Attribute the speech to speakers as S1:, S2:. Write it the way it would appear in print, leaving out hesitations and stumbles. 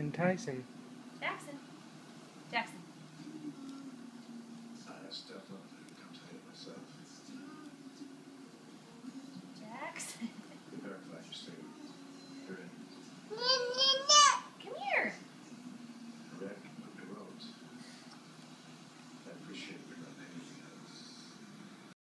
S1: Entice him.
S2: Jackson. Jackson.
S3: I stepped up and come tell you myself.
S2: Jackson.